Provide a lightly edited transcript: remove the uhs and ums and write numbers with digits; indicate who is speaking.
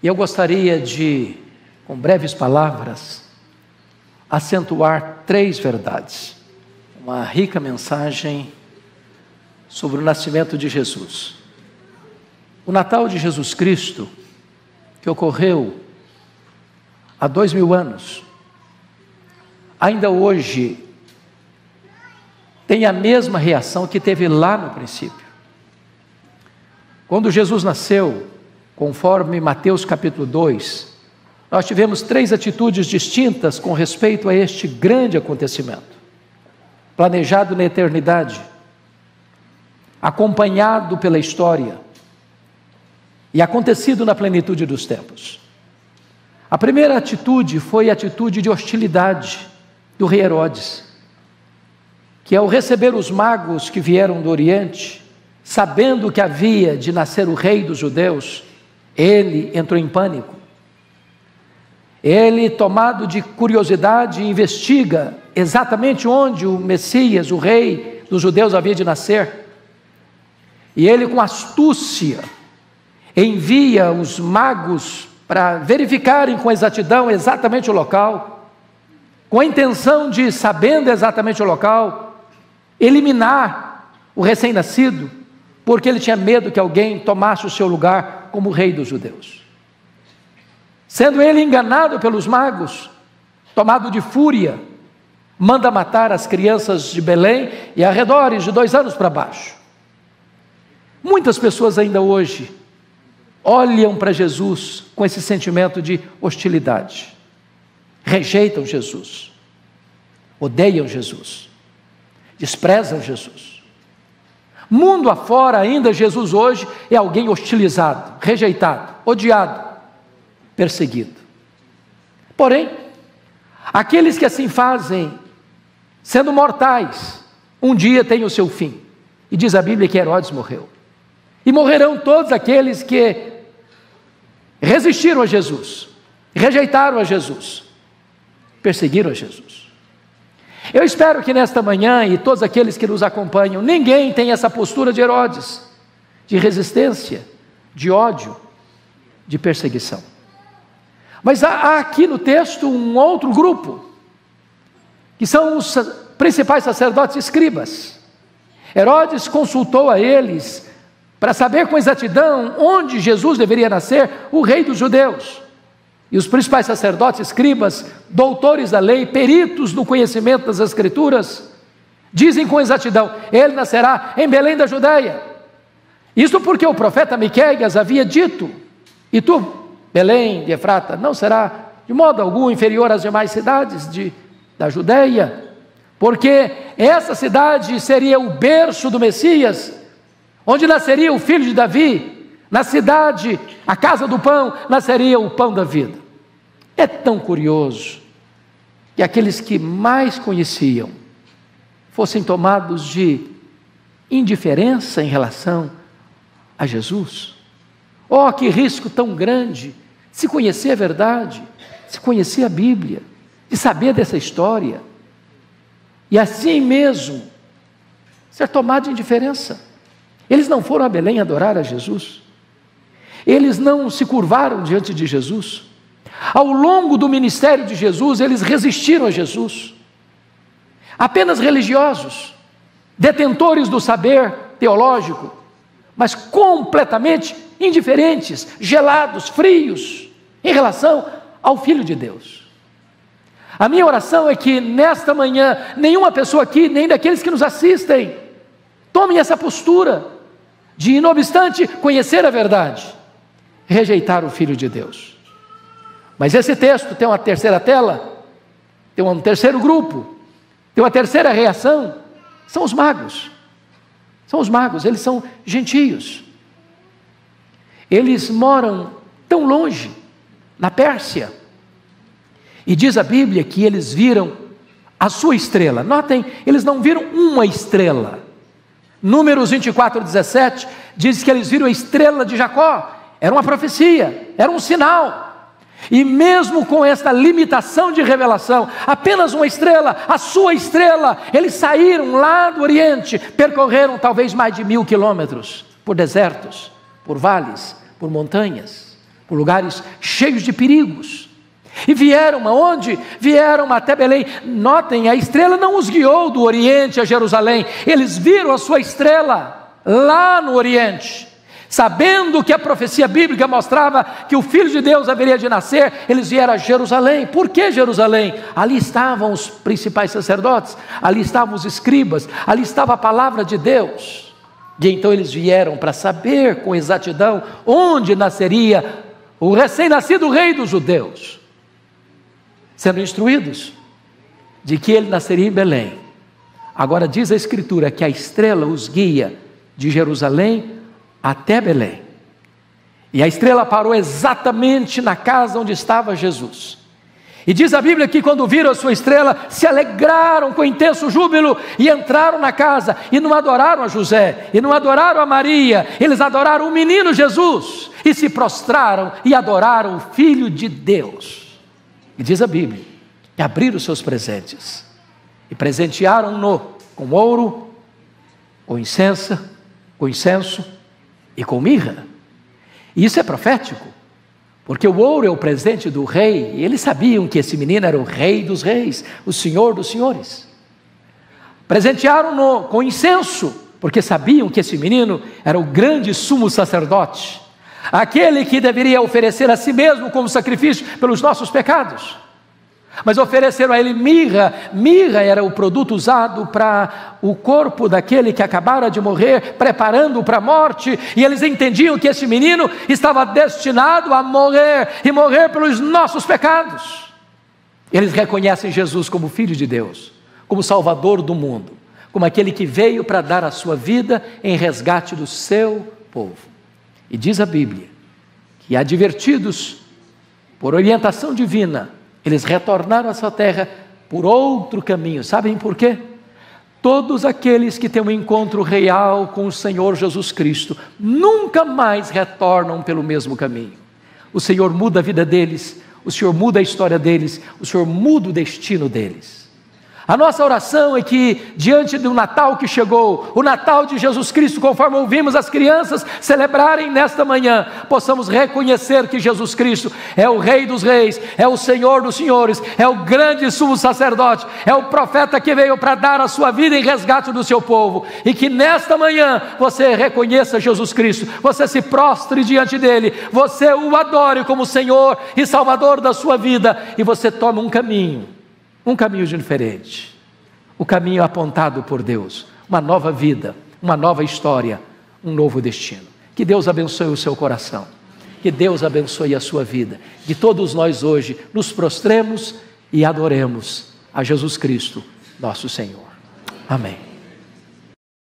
Speaker 1: E eu gostaria de, com breves palavras, acentuar 3 verdades. Uma rica mensagem sobre o nascimento de Jesus. O Natal de Jesus Cristo, que ocorreu há 2000 anos, ainda hoje tem a mesma reação que teve lá no princípio. Quando Jesus nasceu, conforme Mateus capítulo 2, nós tivemos 3 atitudes distintas com respeito a este grande acontecimento, planejado na eternidade, acompanhado pela história e acontecido na plenitude dos tempos. A primeira atitude foi a atitude de hostilidade do rei Herodes, que ao receber os magos que vieram do Oriente, sabendo que havia de nascer o rei dos judeus, ele entrou em pânico. Ele, tomado de curiosidade, investiga exatamente onde o Messias, o rei dos judeus, havia de nascer. E ele, com astúcia, envia os magos para verificarem com exatidão exatamente o local, com a intenção de, sabendo exatamente o local, eliminar o recém-nascido, porque ele tinha medo que alguém tomasse o seu lugar como rei dos judeus. Sendo ele enganado pelos magos, tomado de fúria, manda matar as crianças de Belém e arredores de 2 anos para baixo. Muitas pessoas ainda hoje olham para Jesus com esse sentimento de hostilidade, rejeitam Jesus, odeiam Jesus, desprezam Jesus. Mundo afora ainda, Jesus hoje é alguém hostilizado, rejeitado, odiado, perseguido. Porém, aqueles que assim fazem, sendo mortais, um dia têm o seu fim. E diz a Bíblia que Herodes morreu. E morrerão todos aqueles que resistiram a Jesus, rejeitaram a Jesus, perseguiram a Jesus. Eu espero que nesta manhã, e todos aqueles que nos acompanham, ninguém tenha essa postura de Herodes, de resistência, de ódio, de perseguição. Mas há aqui no texto um outro grupo, que são os principais sacerdotes e escribas. Herodes consultou a eles para saber com exatidão onde Jesus deveria nascer, o rei dos judeus. E os principais sacerdotes, escribas, doutores da lei, peritos no conhecimento das Escrituras, dizem com exatidão: ele nascerá em Belém da Judeia. Isso porque o profeta Miqueias havia dito: e tu, Belém de Efrata, não será de modo algum inferior às demais cidades da Judeia, porque essa cidade seria o berço do Messias, onde nasceria o filho de Davi. Na cidade, a casa do pão, nasceria o pão da vida. É tão curioso que aqueles que mais conheciam fossem tomados de indiferença em relação a Jesus. Oh, que risco tão grande de se conhecer a verdade, de se conhecer a Bíblia, de saber dessa história, e assim mesmo ser tomado de indiferença. Eles não foram a Belém adorar a Jesus. Eles não se curvaram diante de Jesus. Ao longo do ministério de Jesus, eles resistiram a Jesus. Apenas religiosos, detentores do saber teológico, mas completamente indiferentes, gelados, frios, em relação ao Filho de Deus. A minha oração é que nesta manhã, nenhuma pessoa aqui, nem daqueles que nos assistem, tomem essa postura de, não obstante conhecer a verdade, rejeitar o Filho de Deus. Mas esse texto tem uma terceira tela, tem um terceiro grupo, tem uma terceira reação, são os magos. São os magos, eles são gentios. Eles moram tão longe, na Pérsia, e diz a Bíblia que eles viram a sua estrela. Notem, eles não viram uma estrela. Números 24:17 diz que eles viram a estrela de Jacó. Era uma profecia, era um sinal. E mesmo com esta limitação de revelação, apenas uma estrela, a sua estrela, eles saíram lá do Oriente, percorreram talvez mais de 1000 quilômetros, por desertos, por vales, por montanhas, por lugares cheios de perigos. E vieram aonde? Vieram até Belém. Notem, a estrela não os guiou do Oriente a Jerusalém. Eles viram a sua estrela lá no Oriente. Sabendo que a profecia bíblica mostrava que o Filho de Deus haveria de nascer, eles vieram a Jerusalém. Por que Jerusalém? Ali estavam os principais sacerdotes, ali estavam os escribas, ali estava a palavra de Deus. E então eles vieram para saber com exatidão onde nasceria o recém-nascido rei dos judeus, sendo instruídos de que ele nasceria em Belém. Agora diz a Escritura que a estrela os guia de Jerusalém até Belém. E a estrela parou exatamente na casa onde estava Jesus. E diz a Bíblia que quando viram a sua estrela, se alegraram com intenso júbilo e entraram na casa. E não adoraram a José, e não adoraram a Maria, eles adoraram o menino Jesus. E se prostraram e adoraram o Filho de Deus. E diz a Bíblia que abriram os seus presentes e presentearam-no com ouro, com incenso e com mirra. E isso é profético, porque o ouro é o presente do rei, e eles sabiam que esse menino era o rei dos reis, o senhor dos senhores. Presentearam-no com incenso, porque sabiam que esse menino era o grande sumo sacerdote, aquele que deveria oferecer a si mesmo como sacrifício pelos nossos pecados. Mas ofereceram a ele mirra. Mirra era o produto usado para o corpo daquele que acabara de morrer, preparando-o para a morte, e eles entendiam que esse menino estava destinado a morrer, e morrer pelos nossos pecados. Eles reconhecem Jesus como Filho de Deus, como Salvador do mundo, como aquele que veio para dar a sua vida em resgate do seu povo. E diz a Bíblia que, advertidos por orientação divina, eles retornaram à sua terra por outro caminho. Sabem por quê? Todos aqueles que têm um encontro real com o Senhor Jesus Cristo nunca mais retornam pelo mesmo caminho. O Senhor muda a vida deles, o Senhor muda a história deles, o Senhor muda o destino deles. A nossa oração é que, diante do Natal que chegou, o Natal de Jesus Cristo, conforme ouvimos as crianças celebrarem nesta manhã, possamos reconhecer que Jesus Cristo é o Rei dos Reis, é o Senhor dos Senhores, é o grande sumo sacerdote, é o profeta que veio para dar a sua vida em resgate do seu povo, e que nesta manhã você reconheça Jesus Cristo, você se prostre diante dele, você o adore como Senhor e Salvador da sua vida, e você toma um caminho diferente, o caminho apontado por Deus, uma nova vida, uma nova história, um novo destino. Que Deus abençoe o seu coração, que Deus abençoe a sua vida, que todos nós hoje nos prostremos e adoremos a Jesus Cristo, nosso Senhor. Amém.